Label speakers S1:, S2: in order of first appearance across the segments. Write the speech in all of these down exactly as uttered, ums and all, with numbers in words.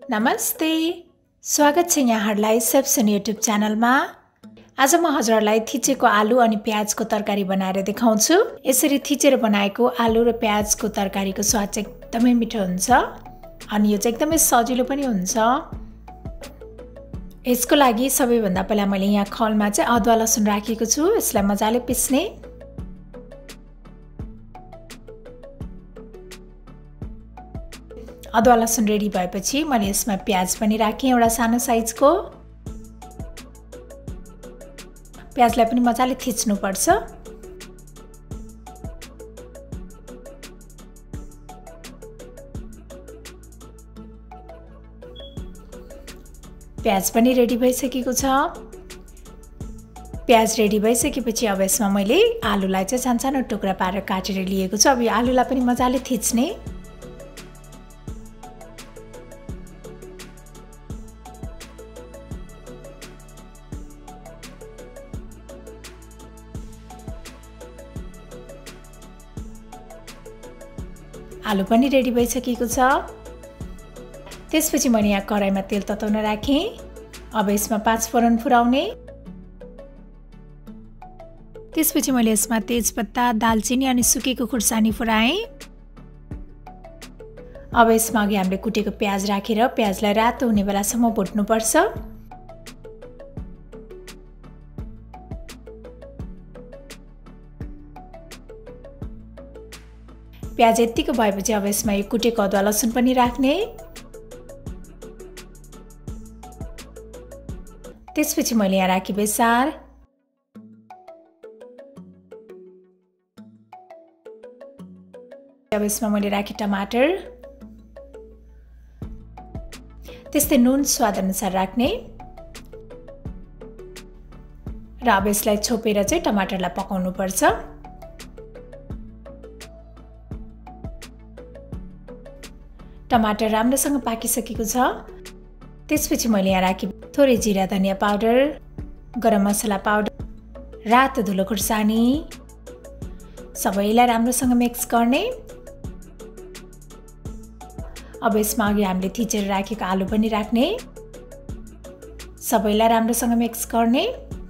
S1: नमस्ते, स्वागत छ यहाँहरूलाई सेप्सन युट्युब च्यानलमा। आज म हजुरहरूलाई थिचेको आलु अनि प्याजको तरकारी बनाएर देखाउँछु। यसरी थिचेर बनाएको आलु र प्याजको तरकारीको स्वाद चाहिँ एकदमै मिठो हुन्छ अनि यो चाहिँ एकदमै सजिलो पनि हुन्छ। यसको लागि सबैभन्दा पहिला मैले यहाँ खलमा चाहिँ अदुवा लसुन राखेको छु। यसलाई मजाले पिस्ने। अदुवा लसुन रेडी भएपछि मैले यसमा प्याज पनि राखेँ एउटा सानो साइजको। प्याजलाई पनि मजाले थिच्नु पर्छ। प्याज पनि रेडी भइसकेको छ। प्याज रेडी भइसकेपछि अब यसमा मैले आलुलाई चाहिँ सानसानो टुक्रा पारेर काटेर लिएको छु। अब यो आलुलाई पनि मजाले थिच्ने। आलु पनि रेडी भइसकेको छ। त्यसपछि मैले यहाँ कराईमा तेल तताउन राखेँ। अब यसमा पाँच फोरन फुराउने। त्यसपछि मैले यसमा तेजपत्ता, दालचिनी अनि सुकेको खुर्सानी फुराएँ। अब यसमा अघि हामीले कुटेको प्याज राखेर प्याजलाई रातो हुने बेलासम्म भुट्नुपर्छ। प्याज यतिको भएपछि अब यसमा यो कुटेको अदुवा लसुन पनि राख्ने। त्यसपछि मैले यहाँ राखेँ बेसार। अब यसमा मैले राखेँ टमाटर। त्यस्तै नुन स्वाद अनुसार राख्ने र अब यसलाई छोपेर चाहिँ टमाटरलाई पकाउनु पर्छ। टमाटर राम्रोसँग पाकिसकेको छ। त्यसपछि मैले यहाँ राखेँ थोरै जिरा धनिया पाउडर, गरम मसला पाउडर, रातो धुलो खुर्सानी। सबैलाई राम्रोसँग मिक्स गर्ने। अब यसमा अघि हामीले थिचेर राखेको आलु पनि राख्ने। सबैलाई राम्रोसँग मिक्स गर्ने।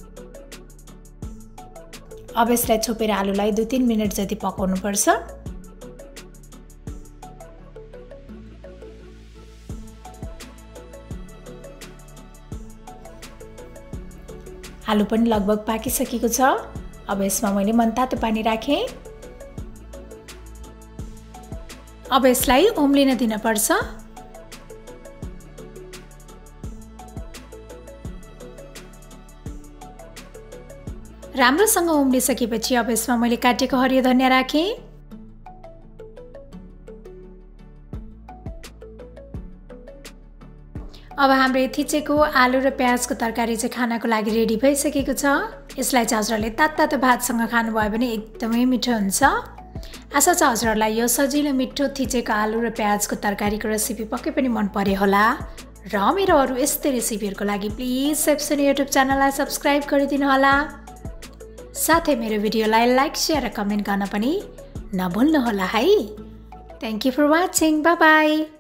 S1: अब यसलाई छोपेर आलुलाई दुई तीन मिनट जति पकाउनु पर्छ। आलु पनि लगभग पाकिसकेको छ। अब यसमा मैले मनतातो पानी राखेँ। अब यसलाई उम्लिन दिन पर्छ। राम्रोसँग उम्लिसकेपछि अब यसमा मैले काटेको हरियो धनिया राखेँ। अब हाम्रो थिचेको आलु र प्याजको तरकारी चाहिँ खानको लागि रेडी भइसकेको छ। यसलाई चाहिँ हजुरहरूले तातो भातसँग खानुभयो भने एकदमै मिठो हुन्छ। आशा छ हजुरहरूलाई यो सजिलो मिठो थिचेको आलु र प्याजको तरकारीको रेसिपी पक्कै पनि मन पर्यो होला। र मेरो अरू यस्तै रेसिपीहरूको लागि प्लिज सेप्सन युट्युब च्यानललाई सब्सक्राइब गरिदिनु होला। साथै मेरो भिडियोलाई लाइक, सेयर र कमेन्ट गर्न पनि नभुल्नु होला है। Thank you for watching. Bye by.